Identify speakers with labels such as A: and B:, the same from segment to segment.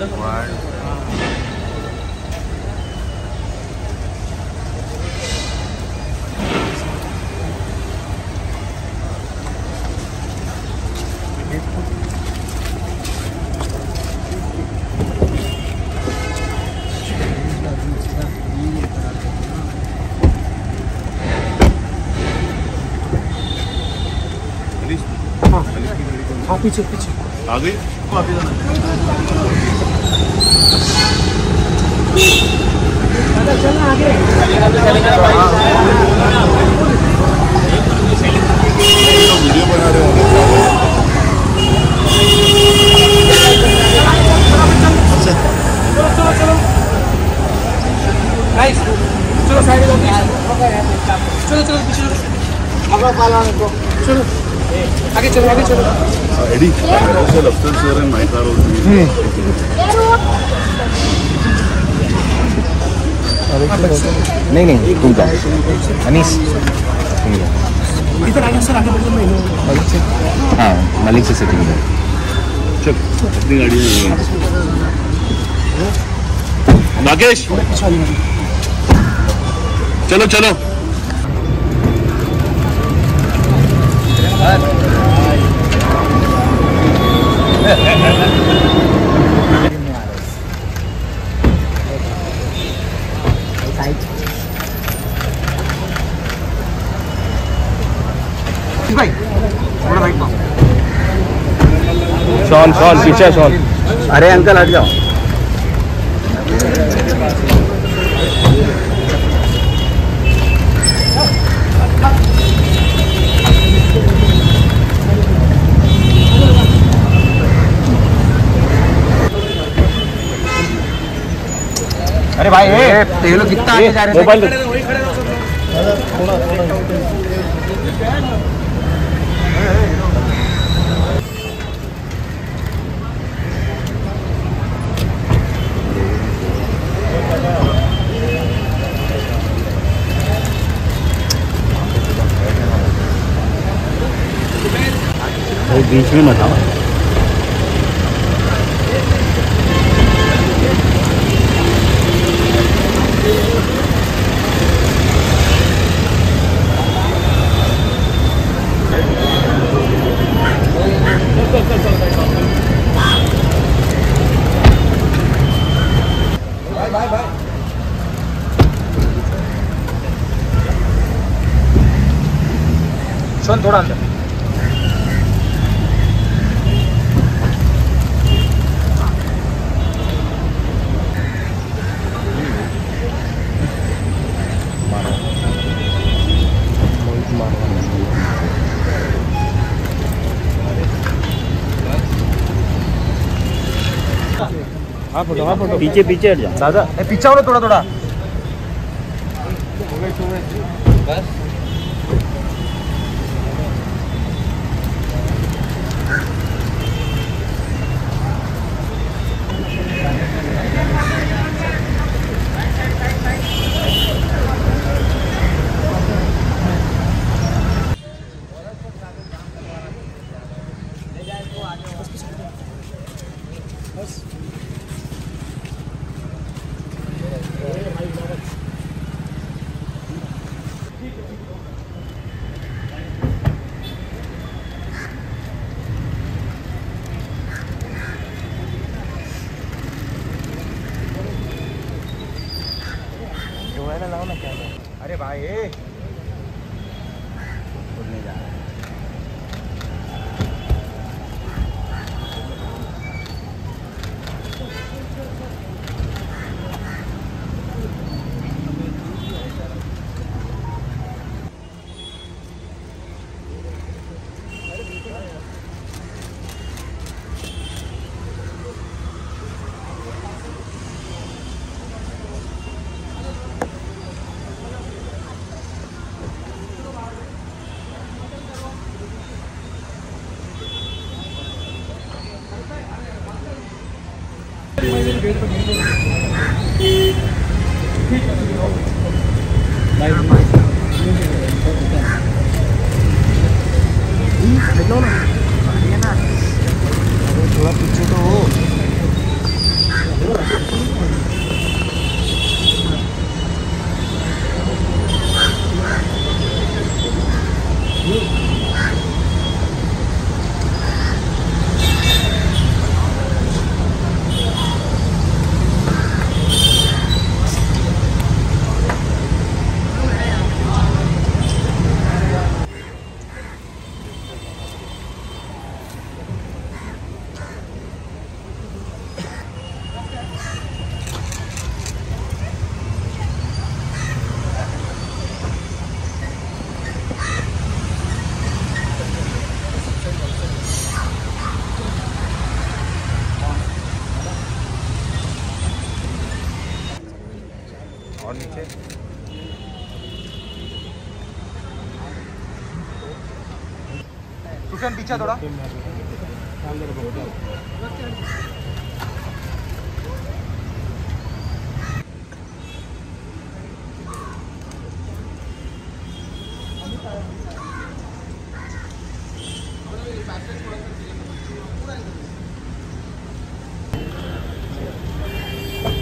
A: हाँ पीछे पीछे
B: आ गई
A: चलना आगे
B: वीडियो बना रहे हो
A: चलो गाइस चलो साइड में चलो चलो पीछे चलो आगे चलो
B: एडी upstairs where in my car also
C: नहीं तुम जाओ अनीस
A: इधर आगे सर आगे मलिक से
C: हाँ मलिक से सेटिंग है
B: चल अपनी गाड़ी में नागेश चलो चलो
A: भाई थोड़ा राइट मारो
C: शॉन पीछे शॉन अरे अंकल हट जाओ अरे भाई ये लोग कितना आगे जा रहे हैं मोबाइल बीच में मत आओ
A: शोन थोड़ा अंदर
C: हाँ फोटो पीछे हट जा दादा
A: पीछे हो थोड़ा बस
C: अरे भाई उड़ने जा रहा है थोड़ा पीछे तो हो हुसैन पीछे थोड़ा।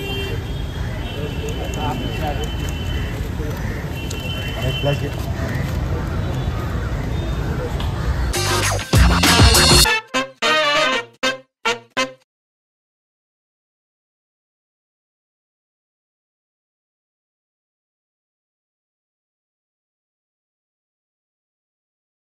D: फ्लैश